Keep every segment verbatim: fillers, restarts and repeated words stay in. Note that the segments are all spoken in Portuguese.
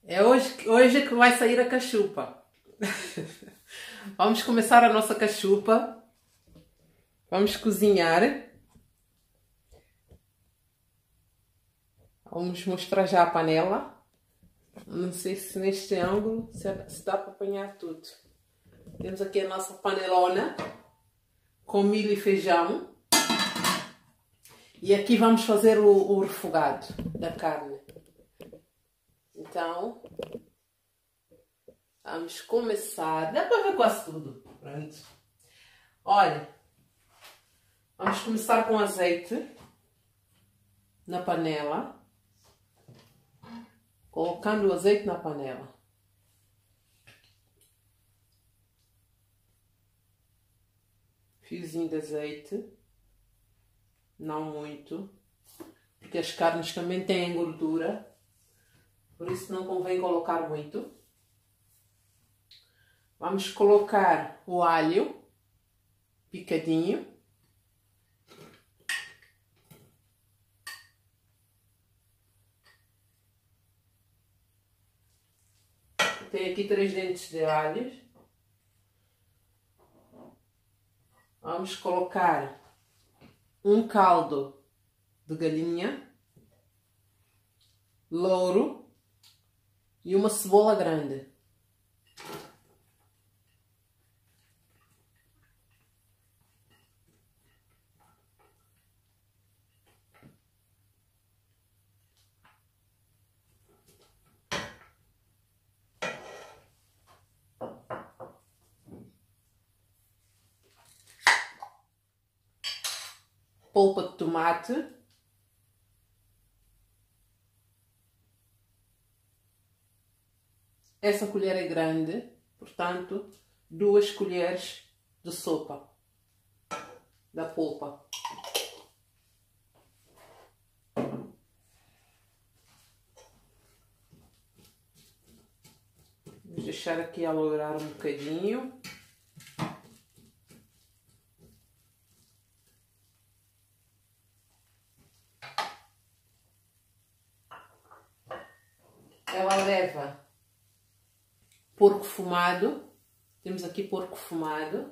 É hoje, hoje que vai sair a cachupa. Vamos começar a nossa cachupa. Vamos cozinhar. Vamos mostrar já a panela. Não sei se neste ângulo se dá para apanhar tudo. Temos aqui a nossa panelona com milho e feijão. E aqui vamos fazer o, o refogado da carne. Então, vamos começar. Dá para ver quase tudo. Pronto. Olha, vamos começar com azeite na panela. Colocando o azeite na panela. Fiozinho de azeite. Não muito. Porque as carnes também têm gordura. Por isso não convém colocar muito. Vamos colocar o alho picadinho. Tem aqui três dentes de alho. Vamos colocar um caldo de galinha, louro e uma cebola grande. Polpa de tomate. Essa colher é grande, portanto, duas colheres de sopa da polpa. Vamos deixar aqui alourar um bocadinho. Ela leva porco fumado. Temos aqui porco fumado.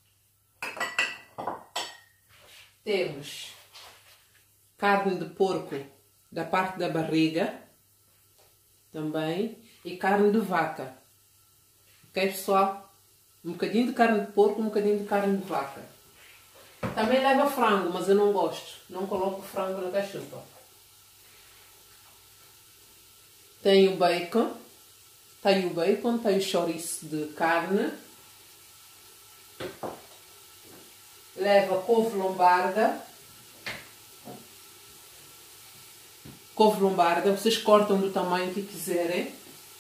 Temos carne de porco da parte da barriga também e carne de vaca. Ok, pessoal? Um bocadinho de carne de porco, um bocadinho de carne de vaca. Também leva frango, mas eu não gosto. Não coloco frango na cachupa. Tem o bacon, tem o bacon, tem o chouriço de carne, leva couve lombarda, couve lombarda, vocês cortam do tamanho que quiserem,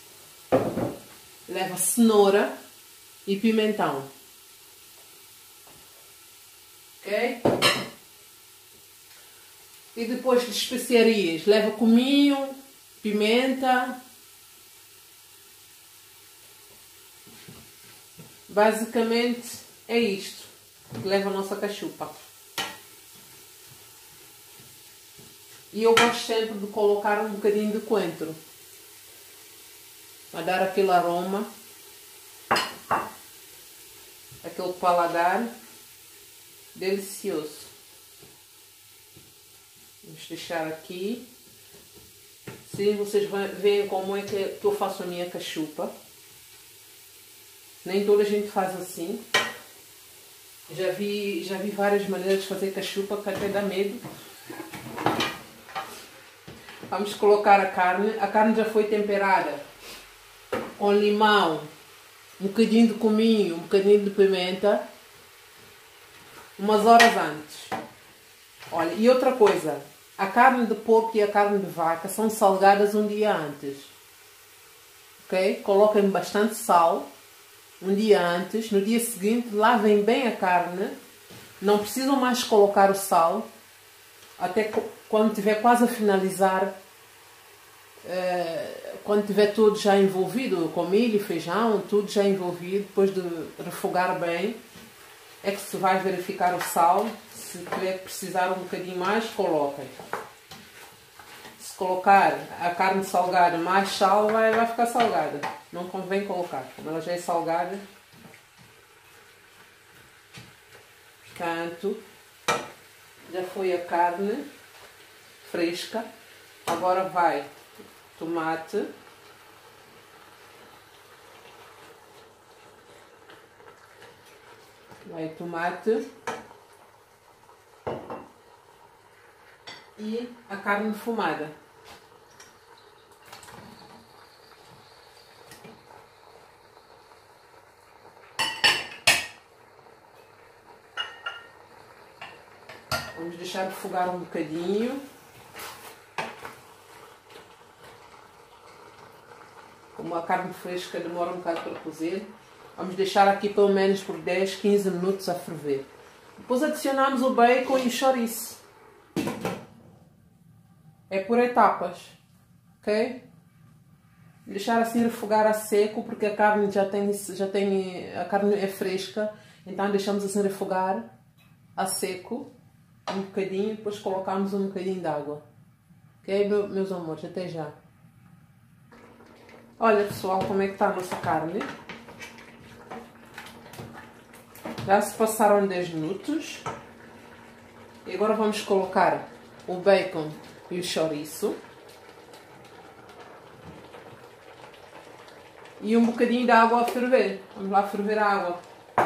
leva cenoura e pimentão, ok? E depois de especiarias, leva cominho, pimenta, basicamente é isto que leva a nossa cachupa. E eu gosto sempre de colocar um bocadinho de coentro para dar aquele aroma, aquele paladar delicioso. Vamos deixar aqui. Sim, vocês veem como é que eu faço a minha cachupa. Nem toda a gente faz assim. Já vi, já vi várias maneiras de fazer cachupa que até dá medo. Vamos colocar a carne. A carne já foi temperada com limão, um bocadinho de cominho, um bocadinho de pimenta, umas horas antes. Olha, e outra coisa. A carne de porco e a carne de vaca são salgadas um dia antes. Ok? Coloquem bastante sal um dia antes. No dia seguinte, lavem bem a carne. Não precisam mais colocar o sal. Até quando estiver quase a finalizar, eh, quando tiver tudo já envolvido, com milho, feijão, tudo já envolvido, depois de refogar bem, é que se vai verificar o sal. Se tiver que precisar um bocadinho mais, coloquem. Se colocar a carne salgada mais sal, vai, vai ficar salgada. Não convém colocar, como ela já é salgada. Portanto, já foi a carne fresca. Agora vai tomate. Vai tomate. E a carne defumada. Vamos deixar refogar um bocadinho. Como a carne fresca demora um bocado para cozer, vamos deixar aqui pelo menos por dez, quinze minutos a ferver. Depois adicionamos o bacon e o chouriço. É por etapas, ok? Deixar assim refogar a seco, porque a carne já tem, já tem, a carne é fresca, então deixamos assim refogar a seco um bocadinho, depois colocamos um bocadinho de água, ok, meus amores? Até já. Olha, pessoal, como é que está a nossa carne. Já se passaram dez minutos. E agora vamos colocar o bacon e o chouriço. E um bocadinho de água a ferver. Vamos lá ferver a água.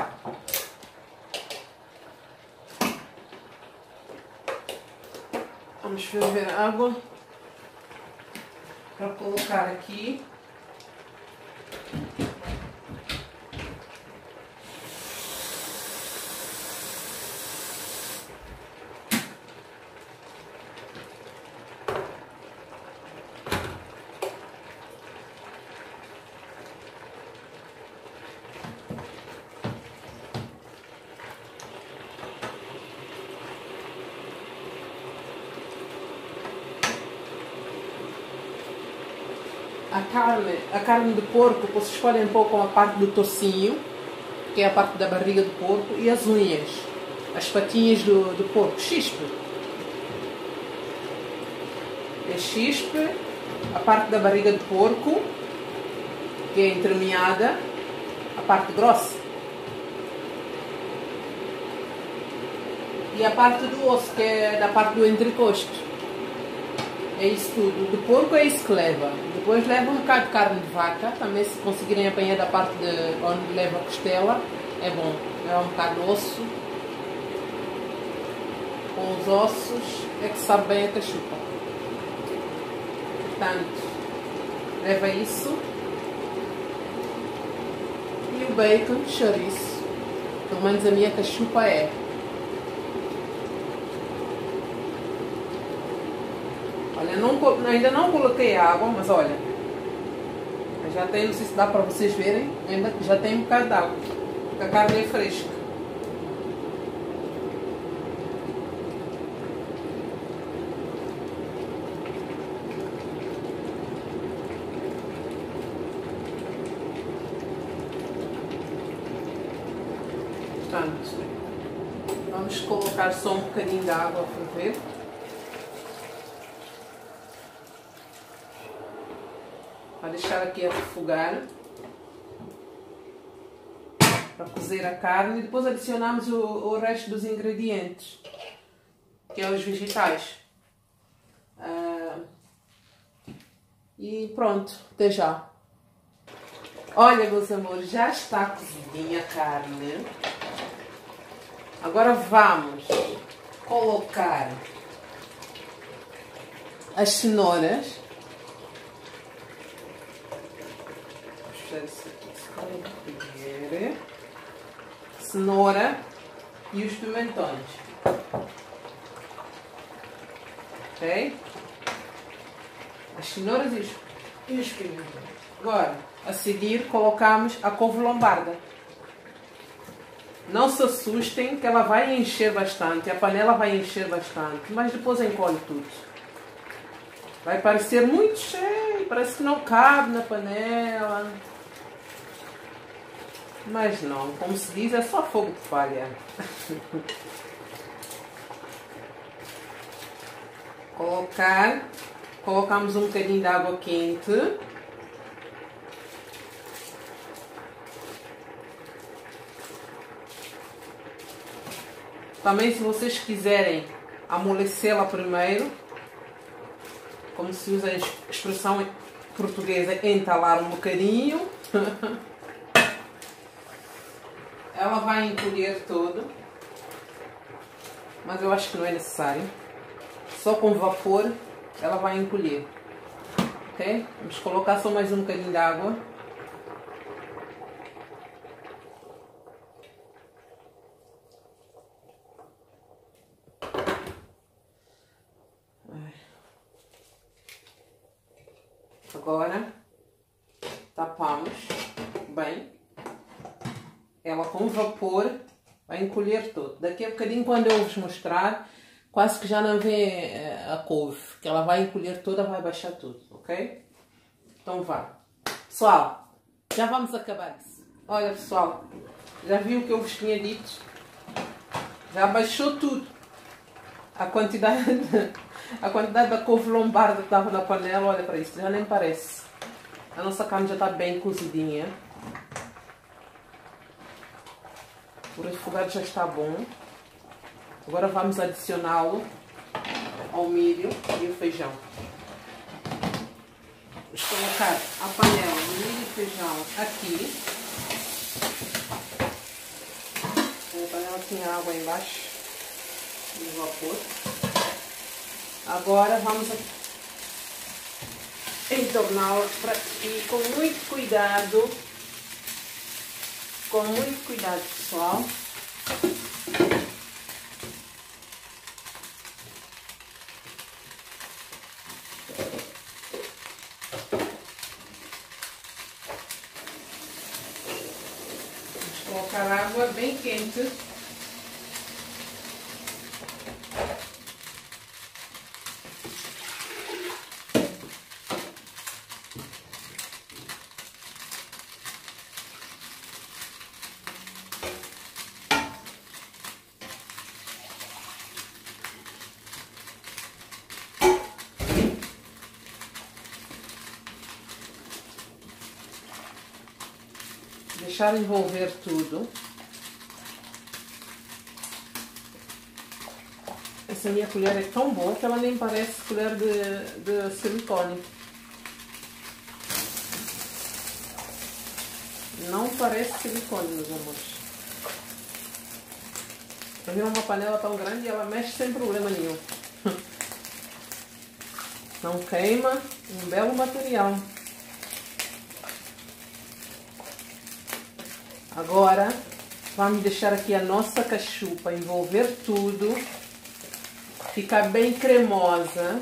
Vamos ferver a água. Para colocar aqui. A carne, a carne de porco, vocês escolhem um pouco a parte do tocinho, que é a parte da barriga do porco, e as unhas, as patinhas do, do porco, chispe. É chispe, a parte da barriga do porco, que é entremeada, a parte grossa. E a parte do osso, que é da parte do entrecosto. É isso tudo. De porco é isso que leva. Depois leva um bocado de carne de vaca. Também, se conseguirem apanhar da parte de onde leva a costela, é bom. Leva um bocado de osso. Com os ossos é que sabe bem a cachupa. Portanto, leva isso. E o bacon, chouriço. Pelo menos a minha cachupa é. Olha, não, ainda não coloquei água, mas olha, já tem, não sei se dá para vocês verem, ainda já tem um bocado de água, porque a carne é fresca. Portanto, vamos colocar só um bocadinho de água a ferver. Para deixar aqui a refogar, para cozer a carne, e depois adicionamos o, o resto dos ingredientes, que é os vegetais. Ah, e pronto, até já. Olha, meus amores, já está cozidinha a carne. Agora vamos colocar as cenouras. Cenoura e os pimentões, ok? As cenouras e os, e os pimentões. Agora, a seguir, colocamos a couve lombarda. Não se assustem que ela vai encher bastante, a panela vai encher bastante, mas depois encolhe tudo. Vai parecer muito cheio, parece que não cabe na panela. Mas não, como se diz, é só fogo de palha. Colocar Colocamos um bocadinho de água quente. Também, se vocês quiserem amolecê-la primeiro, como se usa a expressão portuguesa, entalar um bocadinho. Ela vai encolher todo, mas eu acho que não é necessário. Só com vapor ela vai encolher, ok? Vamos colocar só mais um bocadinho de água. Agora tapamos bem. Ela com vapor vai encolher todo. Daqui a bocadinho, quando eu vos mostrar, quase que já não vê a couve, que ela vai encolher toda, vai baixar tudo, ok? Então vá. Pessoal, já vamos acabar isso. Olha, pessoal, já viu o que eu vos tinha dito? Já baixou tudo. A quantidade, a quantidade da couve lombarda que estava na panela, olha para isso, já nem parece. A nossa carne já está bem cozidinha. O refogado já está bom. Agora vamos adicioná-lo ao milho e o feijão. Vamos colocar a panela do milho e feijão aqui. A panela tinha água embaixo do vapor. Agora vamos entorná-la e com muito cuidado, com muito cuidado, pessoal. Vamos colocar água bem quente. Deixar envolver tudo. Essa minha colher é tão boa que ela nem parece colher de, de silicone. Não parece silicone, meus amores. Para mim é uma panela tão grande e ela mexe sem problema nenhum. Não queima, um belo material. Agora, vamos deixar aqui a nossa cachupa envolver tudo, ficar bem cremosa.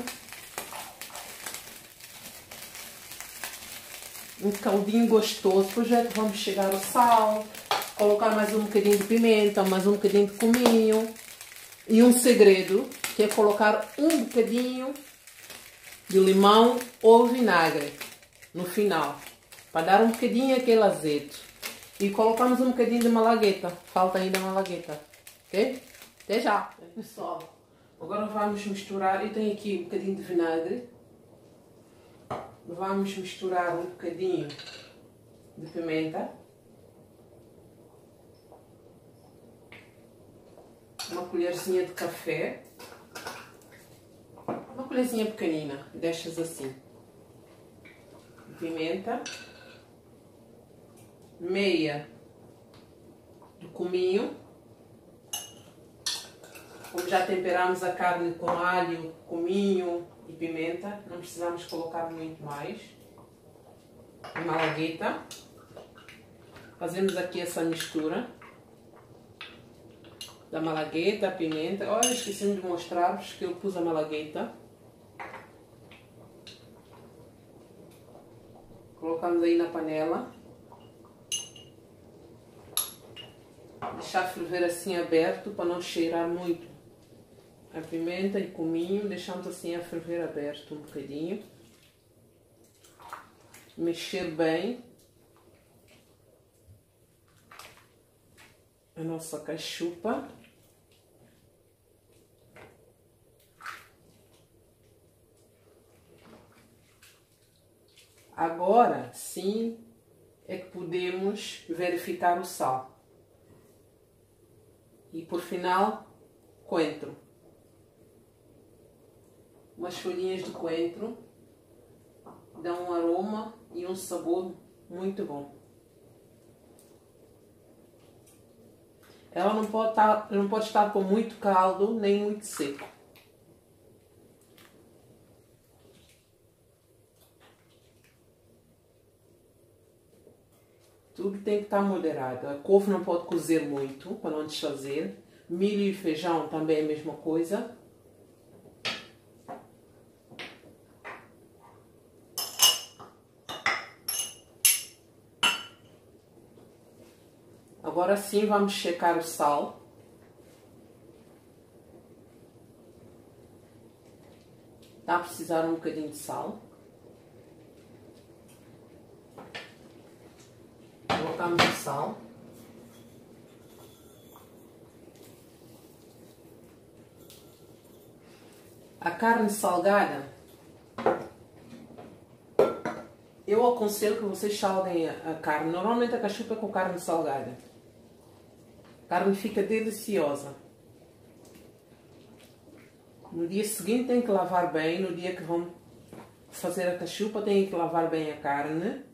Um caldinho gostoso. Depois já vamos chegar o sal, colocar mais um bocadinho de pimenta, mais um bocadinho de cominho. E um segredo, que é colocar um bocadinho de limão ou vinagre no final, para dar um bocadinho aquele azeite. E colocamos um bocadinho de malagueta. Falta ainda malagueta. Ok? Até já. Pessoal, agora vamos misturar. Eu tenho aqui um bocadinho de vinagre. Vamos misturar um bocadinho de pimenta. Uma colherzinha de café. Uma colherzinha pequenina. Deixas assim. Pimenta. Meia de cominho. Como já temperamos a carne com alho, cominho e pimenta, não precisamos colocar muito mais. A malagueta. Fazemos aqui essa mistura da malagueta, a pimenta. Olha, esqueci de mostrar-vos que eu pus a malagueta. Colocamos aí na panela. Deixar ferver assim aberto para não cheirar muito a pimenta e cominho. Deixamos assim a ferver aberto um bocadinho. Mexer bem a nossa cachupa. Agora sim é que podemos verificar o sal. E por final, coentro. Umas folhinhas de coentro dão um aroma e um sabor muito bom. Ela não pode estar, não pode estar com muito caldo nem muito seco. Tudo tem que estar moderado. A couve não pode cozer muito para não desfazer. Milho e feijão também é a mesma coisa. Agora sim vamos checar o sal. Está a precisar um bocadinho de sal. Colocamos o sal. A carne salgada, eu aconselho que vocês salguem a carne. Normalmente a cachupa é com carne salgada. A carne fica deliciosa. No dia seguinte tem que lavar bem. No dia que vão fazer a cachupa tem que lavar bem a carne,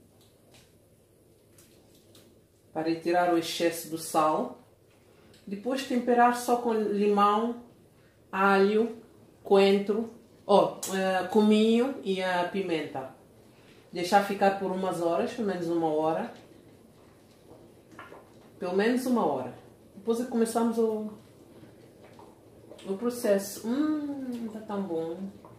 para retirar o excesso do sal. Depois temperar só com limão, alho, coentro, oh, uh, cominho e a pimenta. Deixar ficar por umas horas, pelo menos uma hora. Pelo menos uma hora. Depois começamos o, o processo. Hum, tá tão bom.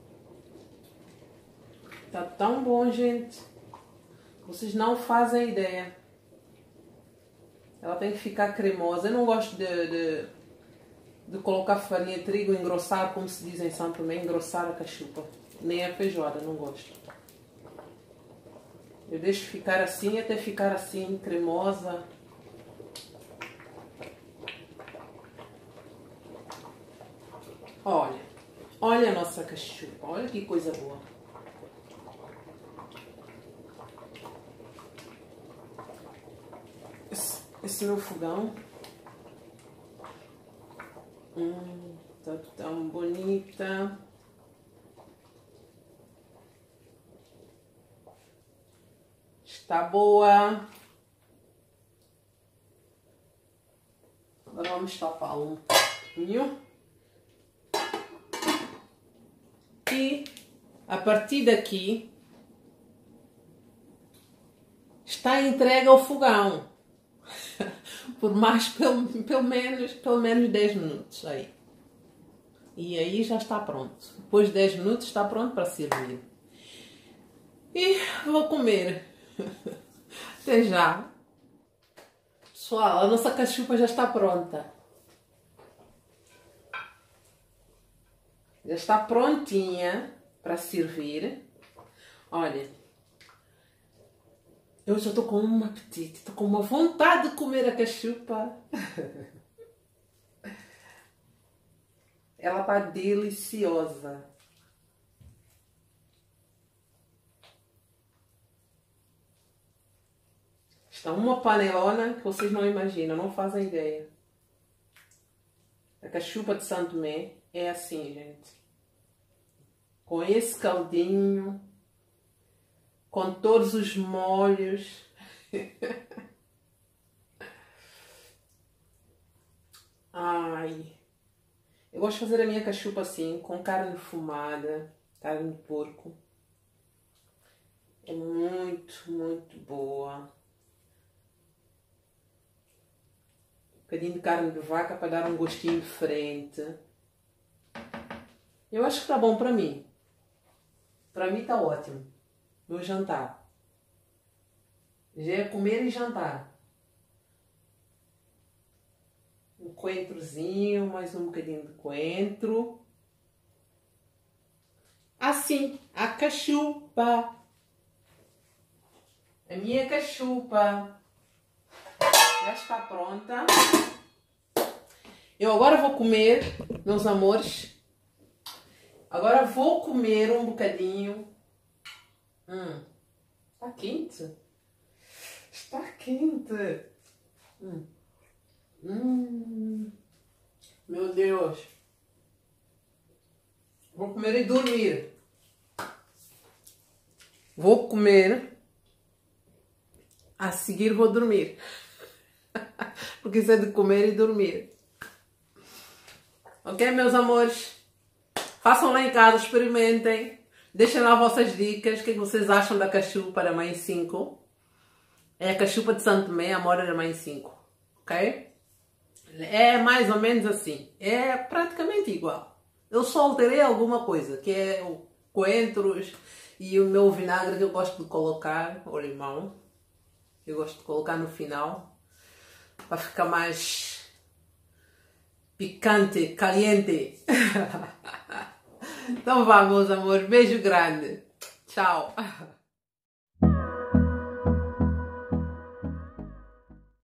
Tá tão bom, gente. Vocês não fazem ideia. Ela tem que ficar cremosa. Eu não gosto de, de, de colocar farinha de trigo, engrossar, como se diz em São Tomé, engrossar a cachupa. Nem a feijoada, não gosto. Eu deixo ficar assim, até ficar assim, cremosa. Olha, olha a nossa cachupa, olha que coisa boa. Esse, esse meu fogão. Hum, tá tão bonita. Está boa. Agora vamos tapar um pouquinho. E a partir daqui está entregue ao fogão. Por mais, pelo, pelo menos, pelo menos dez minutos aí. E aí já está pronto. Depois de dez minutos está pronto para servir. E vou comer. Até já. Pessoal, a nossa cachupa já está pronta. Já está prontinha para servir. Olha, eu já estou com um apetite, estou com uma vontade de comer a cachupa. Ela está deliciosa. Está uma panelona que vocês não imaginam, não fazem ideia. A cachupa de São Tomé é assim, gente. Com esse caldinho, com todos os molhos. Ai, eu gosto de fazer a minha cachupa assim, com carne defumada, carne de porco. É muito, muito boa. Um bocadinho de carne de vaca para dar um gostinho diferente. Eu acho que tá bom para mim. Para mim tá ótimo. Meu jantar. Já é comer e jantar. Um coentrozinho, mais um bocadinho de coentro. Assim, a cachupa. A minha cachupa já está pronta. Eu agora vou comer, meus amores. Agora vou comer um bocadinho. Hum. Está quente. Está quente. Hum. Hum. Meu Deus. Vou comer e dormir. Vou comer. A seguir vou dormir. Porque isso é de comer e dormir. Ok, meus amores? Façam lá em casa, experimentem. Deixem lá vossas dicas. O que, é que vocês acham da cachupa da mãe cinco? É a cachupa de Santo Tomé, a Amora da mãe cinco. Ok? É mais ou menos assim. É praticamente igual. Eu só alterei alguma coisa, que é o coentros e o meu vinagre que eu gosto de colocar, o limão. Eu gosto de colocar no final, para ficar mais picante, caliente. Então vá, meus amores. Beijo grande. Tchau.